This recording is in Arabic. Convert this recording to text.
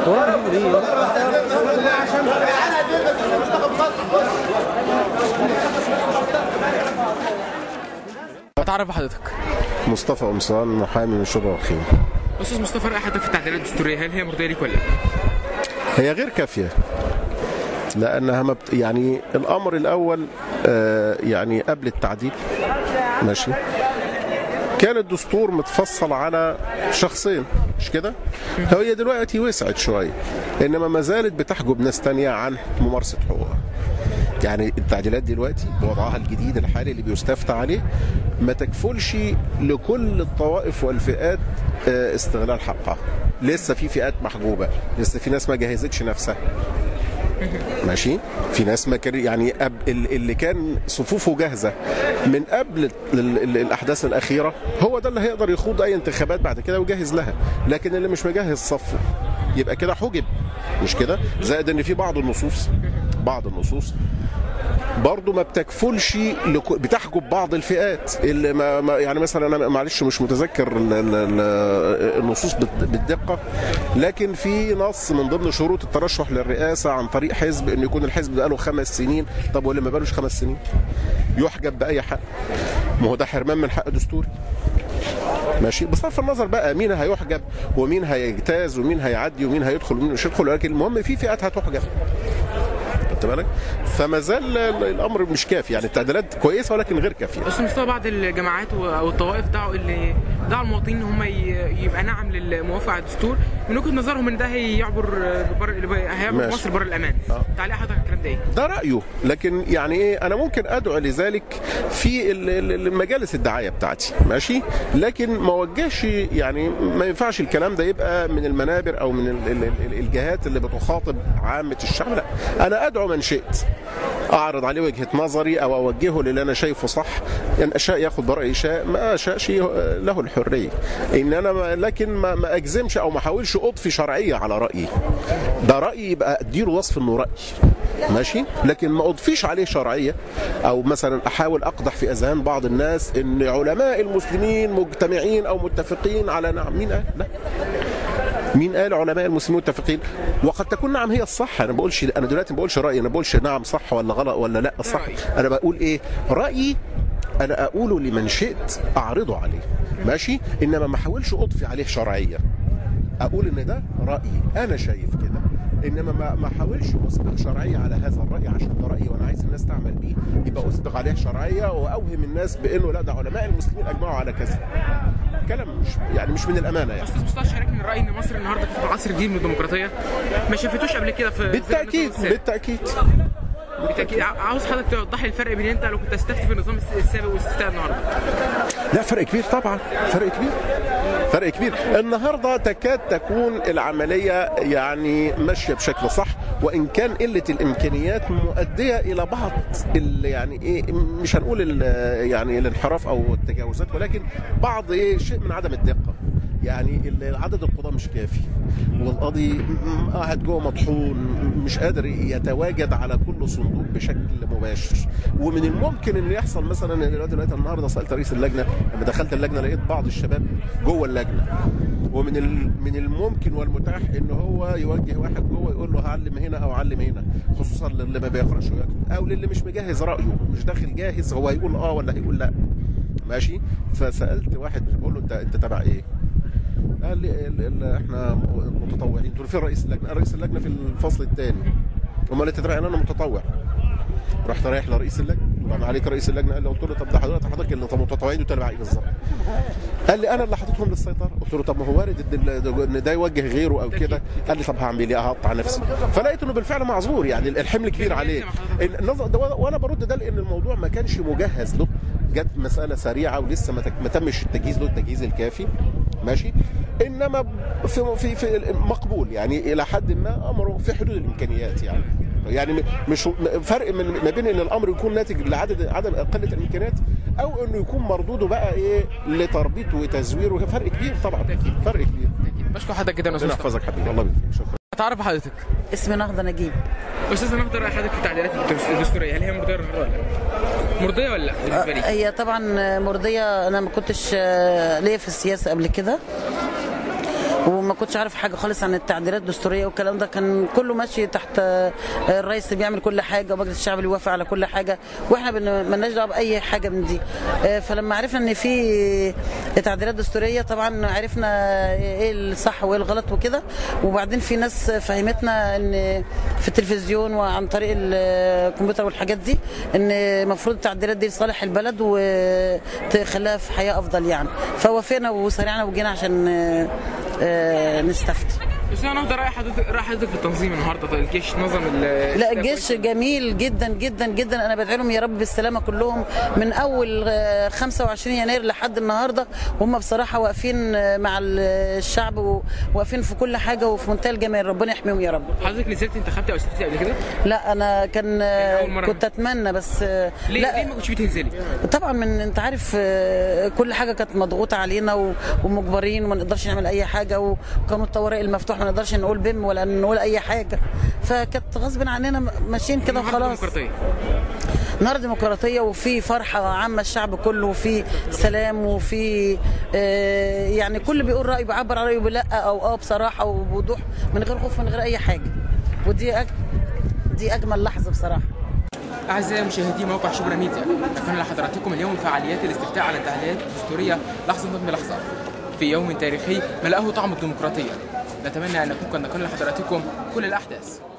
اتعرف بحضرتك. مصطفى قمصان، محامي من شبرا الخيمة. استاذ مصطفى، رأي حضرتك في التعديلات الدستوريه هل هي مرضيه ليك ولا لا؟ هي غير كافية، لأنها يعني الأمر الأول يعني قبل التعديل ماشي كان الدستور متفصل على شخصين، مش كده؟ هي دلوقتي وسعت شوية، إنما ما زالت بتحجب ناس تانية عن ممارسة حقوقها. يعني التعديلات دلوقتي بوضعها الجديد الحالي اللي بيستفتى عليه ما تكفلش لكل الطوائف والفئات استغلال حقها. لسه في فئات محجوبة، لسه في ناس ما جهزتش نفسها ماشي، في ناس ما كان يعني اللي كان صفوفه جاهزه من قبل الاحداث الاخيره هو ده اللي هيقدر يخوض اي انتخابات بعد كده ويجهز لها، لكن اللي مش مجهز صفه يبقى كده حجب، مش كده؟ زائد ان في بعض النصوص برضه ما بتكفلش بتحجب بعض الفئات اللي ما يعني مثلا انا معلش مش متذكر النصوص بالدقه، لكن في نص من ضمن شروط الترشح للرئاسه عن طريق حزب انه يكون الحزب ده له 5 سنين. طب واللي ما بقالوش 5 سنين يحجب باي حق؟ ما هو ده حرمان من حق دستوري ماشي، بصرف النظر بقى مين هيحجب ومين هيجتاز ومين هيعدي ومين هيدخل ومين مش هيدخل، ولكن المهم في فئات هتحجب. خدت بالك؟ فما زال الامر مش كافي، يعني التعديلات كويسه ولكن غير كافيه. بس مستوى بعض الجماعات او الطوائف دعوا المواطنين ان هم يبقى نعم للموافقه على الدستور من وجهه نظرهم ان ده هيعبر مصر بره الامان. تعليق حضرتك على الكلام ده ايه؟ ده رايه، لكن يعني ايه، انا ممكن ادعو لذلك في المجالس الدعايه بتاعتي ماشي، لكن ما وجهش يعني ما ينفعش الكلام ده يبقى من المنابر او من الجهات اللي بتخاطب عامه الشعب. لا، انا ادعو من شئت اعرض عليه وجهه نظري او اوجهه للي انا شايفه صح، يعني اشاء ياخد برايي، شاء ما اشاءش له الحريه، ان انا لكن ما اجزمش او ما احاولش اضفي شرعيه على رايي. ده رايي يبقى اديله وصف انه راي ماشي، لكن ما اضفيش عليه شرعيه او مثلا احاول اقدح في اذهان بعض الناس ان علماء المسلمين مجتمعين او متفقين على نعم. مين قال؟ لا، مين قال علماء المسلمين متفقين؟ وقد تكون نعم هي الصح. انا دلوقتي ما بقولش رايي، انا ما بقولش نعم صح ولا غلط ولا لا صح، انا بقول ايه؟ رايي انا اقوله لمن شئت اعرضه عليه ماشي، انما ما احاولش اضفي عليه شرعيه. اقول ان ده رايي انا شايف كده، انما ما احاولش اسبق شرعيه على هذا الراي عشان ده رايي وانا عايز الناس تعمل بيه، يبقى اسبق عليه شرعيه واوهم الناس بانه لا ده علماء المسلمين اجمعوا على كذا. كلام مش من الامانه يعني. استاذ مصطفى، شارك من الراي ان مصر النهارده في عصر جديد من الديمقراطيه ما شافتوش قبل كده في بالتاكيد. عاوز حضرتك توضح لي الفرق بين انت لو كنت استفتي في النظام السابق واستفتاء النهارده. لا، فرق كبير طبعا، فرق كبير. النهارده تكاد تكون العمليه يعني ماشيه بشكل صح، وان كان قله الامكانيات مؤديه الى بعض يعني ايه، مش هنقول يعني الانحراف او التجاوزات، ولكن بعض شيء من عدم الدقه. يعني عدد القضاة مش كافي، والقاضي قاعد جوه مطحون مش قادر يتواجد على كل صندوق بشكل مباشر. ومن الممكن ان يحصل مثلا دلوقتي النهارده سالت رئيس اللجنه، لما دخلت اللجنه لقيت بعض الشباب جوه اللجنه، ومن الممكن والمتاح ان هو يوجه واحد جوه يقول له علم هنا او علم هنا، خصوصا للي ما بيقراش ويكتب او للي مش مجهز رايه، مش داخل جاهز هو هيقول ولا هيقول لا ماشي. فسالت واحد بقول له انت تبع ايه؟ قال لي احنا متطوعين. قلت له فين رئيس اللجنه؟ رئيس اللجنه في الفصل الثاني. امال انت تبع؟ انا متطوع. رحت رايح لرئيس اللجنه، طبعا عليك رئيس اللجنه. قال لي، قلت له طب ده حضرتك اللي متطوعين دول تبع ايه بالظبط؟ قال لي انا اللي حاططهم للسيطره. قلت له طب ما هو وارد ان ده يوجه غيره او كده. قال لي طب هعمل ايه؟ هقطع نفسي. فلقيت انه بالفعل معذور، يعني الحمل كبير عليه. وانا برد ده لان الموضوع ما كانش مجهز له، جت مساله سريعه ولسه ما تمش التجهيز له التجهيز الكافي ماشي، انما في مقبول يعني الى حد ما، امره في حدود الامكانيات يعني مش فرق ما بين ان الامر يكون ناتج عدم قله الامكانيات او انه يكون مردوده بقى لتربيته وتزويره. فرق كبير طبعا، فرق كبير. بشكر حضرتك جدا يا استاذ. ربنا يحفظك حبيبي، الله يبارك فيك. شكرا. اتعرف حضرتك. اسمي نهضه نجيب. استاذ نهضه، راي حضرتك في التعديلات الدستوريه هل هي مرضيه ولا لا؟ مرضيه ولا لا بالنسبه لي؟ هي طبعا مرضيه. انا ما كنتش ليا في السياسه قبل كده، وما كنتش عارف حاجه خالص عن التعديلات الدستوريه والكلام ده، كان كله ماشي تحت الرئيس اللي بيعمل كل حاجه ومجلس الشعب اللي بيوافق على كل حاجه، واحنا مالناش دعوه باي حاجه من دي. فلما عرفنا ان في تعديلات دستوريه طبعا عرفنا ايه الصح وايه الغلط وكده، وبعدين في ناس فهمتنا ان في التلفزيون وعن طريق الكمبيوتر والحاجات دي ان المفروض التعديلات دي لصالح البلد وتخليها في حياه افضل يعني، فوافقنا وسرعنا وجينا عشان نستفتي. بس انا النهارده رايح حضرتك في التنظيم النهارده، الجيش نظم لا الجيش جميل جدا جدا جدا، انا بدعي لهم يا رب بالسلامه كلهم من اول 25 يناير لحد النهارده، وهم بصراحه واقفين مع الشعب وواقفين في كل حاجه وفي منتهى الجمال، ربنا يحميهم يا رب. حضرتك نزلت انتخبتي او استفتي قبل كده؟ لا انا كنت اتمنى بس ليه ما كنتش بتنزلي؟ طبعا انت عارف كل حاجه كانت مضغوطه علينا ومجبرين وما نقدرش نعمل اي حاجه، وقانون الطوارئ المفتوح ما نقدرش نقول بم ولا نقول اي حاجه، فكانت غصب عننا ماشيين كده وخلاص. النهارده ديمقراطيه وفي فرحه عامه الشعب كله وفي سلام وفي يعني كل بيقول رايه بيعبر عن رايه بلا او بصراحه وبوضوح من غير خوف من غير اي حاجه، ودي اجمل لحظه بصراحه. أعزائي مشاهدي موقع شبرا ميديا، نكمل لحضراتكم اليوم فعاليات الاستفتاء على التعديلات الدستورية لحظة بلحظة في يوم تاريخي ملأه طعم الديمقراطية. نتمنى أن نكون قد نقلنا لحضراتكم كل الأحداث.